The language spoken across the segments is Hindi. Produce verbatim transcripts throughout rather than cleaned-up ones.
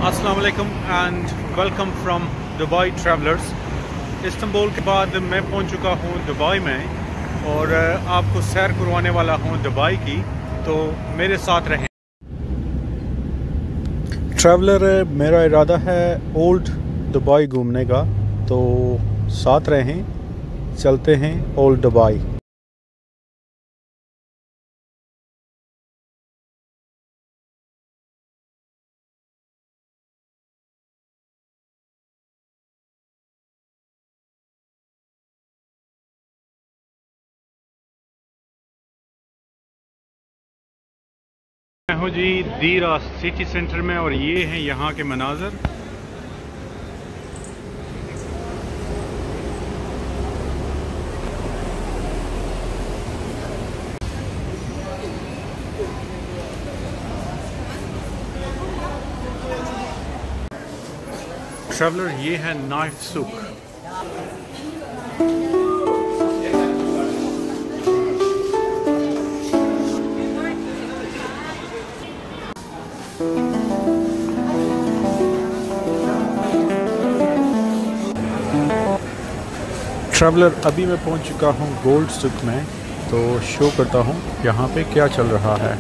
अस्सलाम वालेकुम and welcome from Dubai travellers. Istanbul के बाद मैं पहुंच चुका हूं दुबई में और आपको सैर करवाने वाला हूं दुबई की, तो मेरे साथ रहें। ट्रैवलर मेरा इरादा है ओल्ड दुबई घूमने का, तो साथ रहें, चलते हैं ओल्ड दुबई। मैं हूँ जी देरा सिटी सेंटर में और ये हैं यहाँ के मनाज़र। ट्रैवलर ये है नाइफ सुक। ट्रैवलर अभी मैं पहुंच चुका हूं गोल्ड सुक में, तो शो करता हूं यहाँ पे क्या चल रहा है।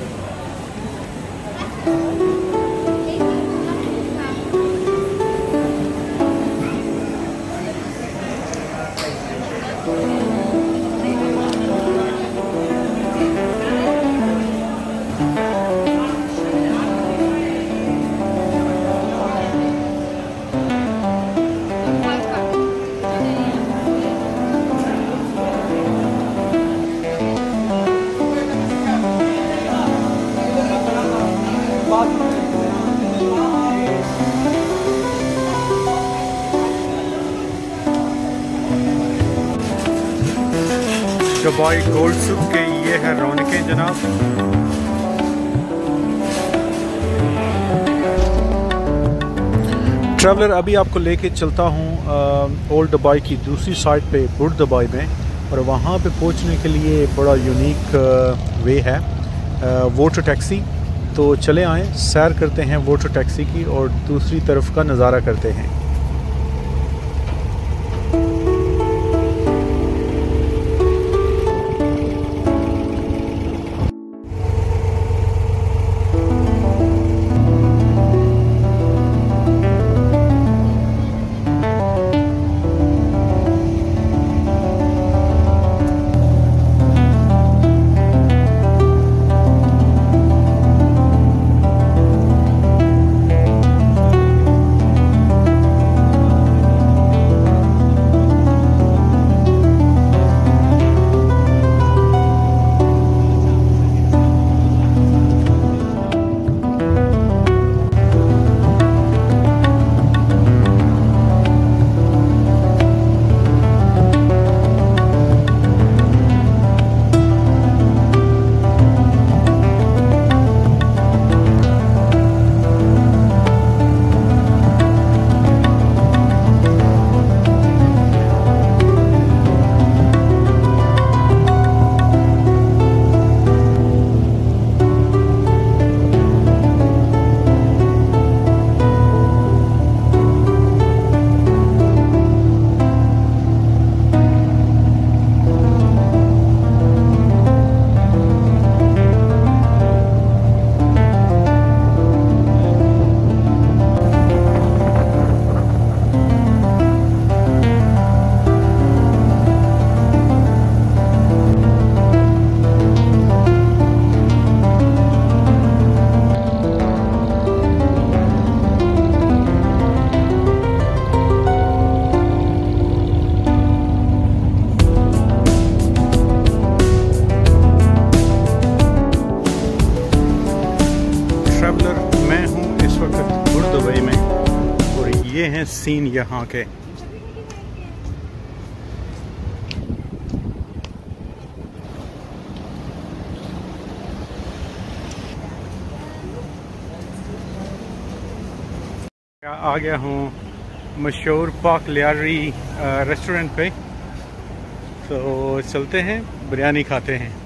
दुबई गोल्ड सुक के ये है रौनकें जनाब। ट्रैवलर अभी आपको लेके चलता हूँ ओल्ड दुबई की दूसरी साइड पे बुर्ड दुबई में, और वहाँ पे पहुँचने के लिए बड़ा यूनिक वे है वाटर टैक्सी। तो चले आएँ, सैर करते हैं वाटर टैक्सी की और दूसरी तरफ का नज़ारा करते हैं। मैं हूं इस वक्त बुर्ड दुबई में और ये हैं सीन यहाँ के। आ गया हूँ मशहूर पाक लयरी रेस्टोरेंट पे, तो चलते हैं बिरयानी खाते हैं।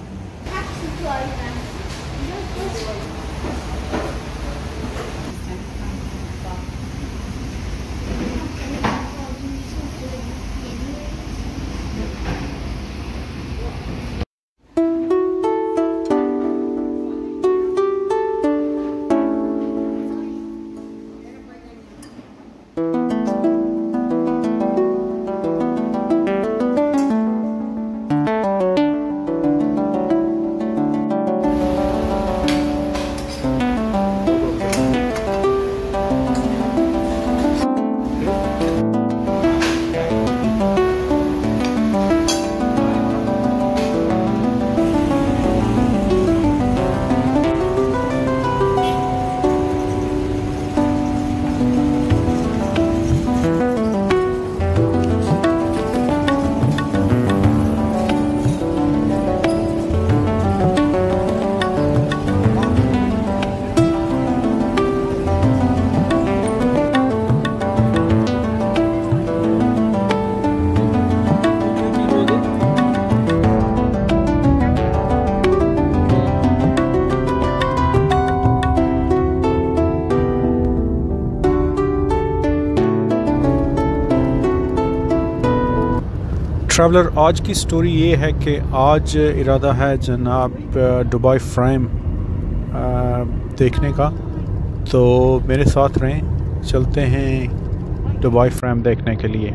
ट्रैवलर, आज की स्टोरी ये है कि आज इरादा है जनाब दुबई फ्रेम देखने का, तो मेरे साथ रहें, चलते हैं दुबई फ्रेम देखने के लिए।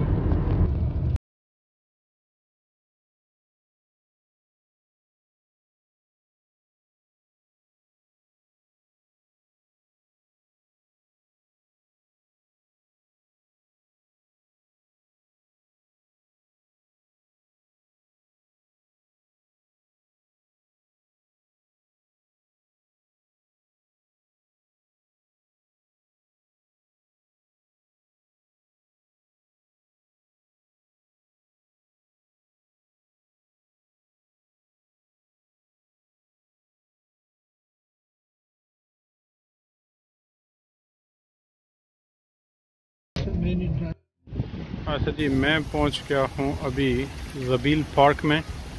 अच्छा जी, मैं पहुंच गया हूं अभी ज़बील पार्क में।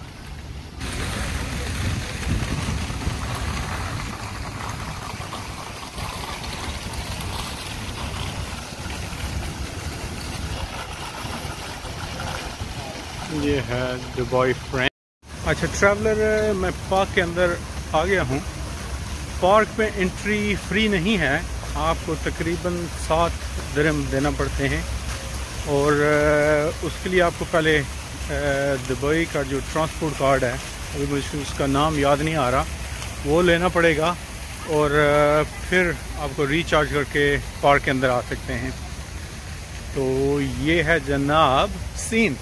ये है दुबई फ्रेम। अच्छा ट्रैवलर, मैं पार्क के अंदर आ गया हूं। पार्क में एंट्री फ्री नहीं है, आपको तकरीबन सात दिरहम देना पड़ते हैं, और उसके लिए आपको पहले दुबई का जो ट्रांसपोर्ट कार्ड है, अभी मुझे उसका नाम याद नहीं आ रहा, वो लेना पड़ेगा, और फिर आपको रिचार्ज करके पार्क के अंदर आ सकते हैं। तो ये है जनाब सीन।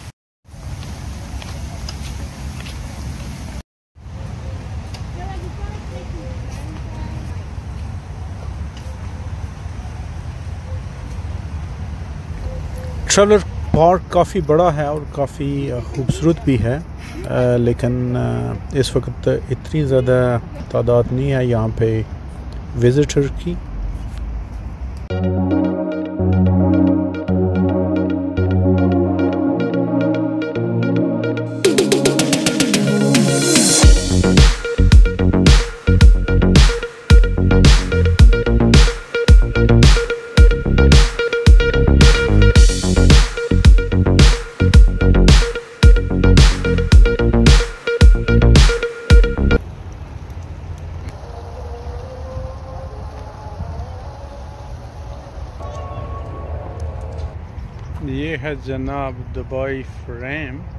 ट्रैवलर पार्क काफ़ी बड़ा है और काफ़ी खूबसूरत भी है, आ, लेकिन आ, इस वक्त इतनी ज़्यादा तादाद नहीं है यहाँ पे विज़िटर की। ये है जनाब दुबई फ्रेम।